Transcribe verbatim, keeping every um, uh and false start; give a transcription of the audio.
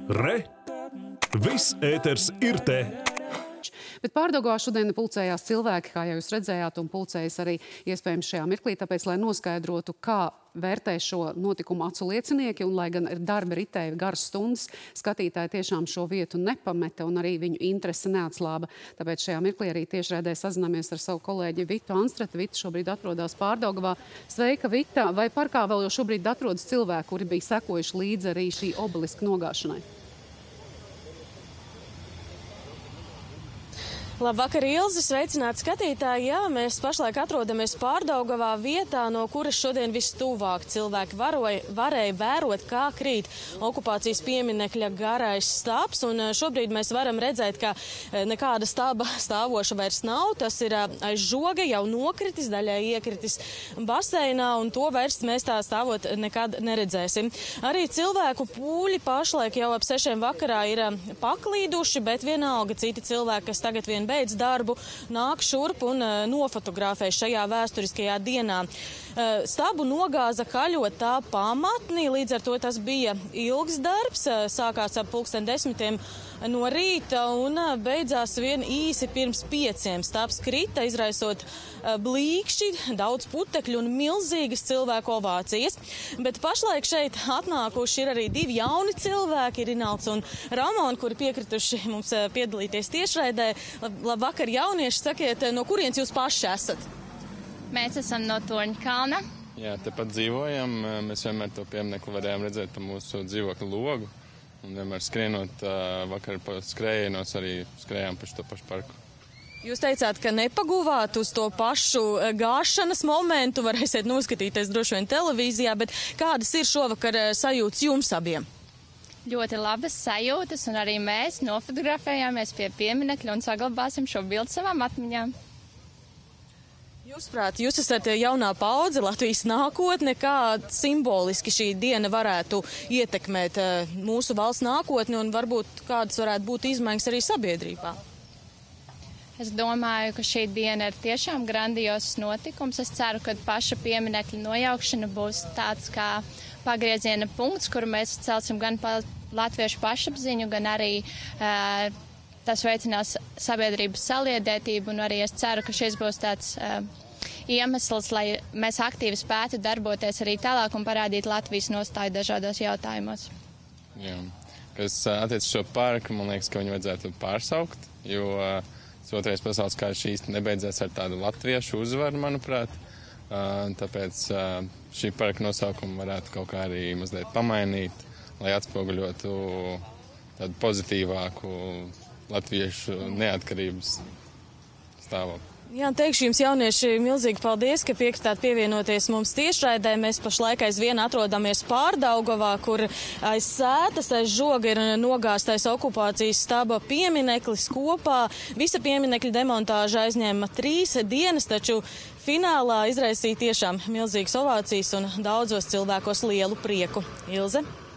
Re! Viss ēters ir te! Bet Pārdaugavā šodien pulcējās cilvēki, kā jau jūs redzējāt, un pulcējas arī iespējams šajā mirklī, tāpēc, lai noskaidrotu, kā vērtē šo notikumu acu liecinieki, un lai gan ir darba ritēja garas stundas, skatītāji tiešām šo vietu nepameta un arī viņu interese neatslāba. Tāpēc šajā mirklī arī tiešraidē sazināmies ar savu kolēģi Vitu Anstrati. Vita šobrīd atrodas Pārdaugavā. Sveika, Vita! Vai parkā vēl jau šobrīd atrodas cilvēki, kuri bija sekojuši līdzi arī šī obeliska nogāšanai? Labvakar, Ilzi, sveicināti skatītāji. Jā, mēs pašlaik atrodamies Pārdaugavā, vietā, no kuras šodien vistuvāk cilvēki varoja, varēja vērot, kā krīt okupācijas pieminekļa garais stābs. Un šobrīd mēs varam redzēt, ka nekāda staba stāvoša vairs nav. Tas ir aiz žoga jau nokritis, daļai iekritis baseinā, un to vairs mēs tā stāvot nekad neredzēsim. Arī cilvēku pūļi pašlaik jau ap sešiem vakarā ir paklīduši, bet vienalga citi cilvēki, kas tagad vien beidz darbu, nāk šurp un uh, nofotografē šajā vēsturiskajā dienā. Uh, stabu nogāza kaļot tā pamatnī, līdz ar to tas bija ilgs darbs, uh, sākās ap pulksten desmitiem no rīta un uh, beidzās vien īsi pirms pieciem. Stabs krita, izraisot uh, blīkšķi, daudz putekļu un milzīgas cilvēku ovācijas. Bet pašlaik šeit atnākuši ir arī divi jauni cilvēki, Rinalds un Ramona, kuri piekrituši mums uh, piedalīties tiešraidē. Labvakar, jaunieši, sakiet, no kurienes jūs paši esat? Mēs esam no Torņkalna. Jā, tepat dzīvojam. Mēs vienmēr to pieminekli varējām redzēt pa mūsu dzīvokļu logu. Un vienmēr skrienot vakar pa skrējienos arī skrējām pa šo pašu parku. Jūs teicāt, ka nepaguvāt uz to pašu gāšanas momentu, varēsiet noskatīties droši vien televīzijā, bet kādas ir šovakar sajūtas jums abiem? Ļoti labas sajūtas, un arī mēs nofotografējāmies pie pieminekļa un saglabāsim šo bildu savām atmiņām. Jūsuprāt, jūs esat jaunā paudze, Latvijas nākotne, kā simboliski šī diena varētu ietekmēt mūsu valsts nākotni un varbūt kādas varētu būt izmaiņas arī sabiedrībā? Es domāju, ka šī diena ir tiešām grandiozs notikums. Es ceru, ka paša pieminekļa nojaukšana būs tāds kā pagrieziena punkts, kuru mēs celsim gan pa latviešu pašapziņu, gan arī uh, tas veicinās sabiedrības saliedētību, un arī es ceru, ka šis būs tāds uh, iemesls, lai mēs aktīvi spētu darboties arī tālāk un parādīt Latvijas nostāju dažādos jautājumos. Jā. Kas attiec šo parku, man liekas, ka viņu vajadzētu pārsaukt, jo uh, Otrais pasaules karš īsti nebeidzās ar tādu latviešu uzvaru, manuprāt. Uh, tāpēc uh, šī parka nosaukumu varētu kaut kā arī mazliet pamainīt, lai atspoguļotu tādu pozitīvāku latviešu neatkarības stāvokli. Jā, teikšu jums, jaunieši, milzīgi paldies, ka piekritāt pievienoties mums tiešraidē. Mēs pašlaik aizvien atrodamies Pārdaugavā, kur aiz sētas, aiz žoga ir nogāztais okupācijas staba piemineklis kopā. Visa pieminekļa demontāža aizņēma trīs dienas, taču finālā izraisīja tiešām milzīgas ovācijas un daudzos cilvēkos lielu prieku. Ilze?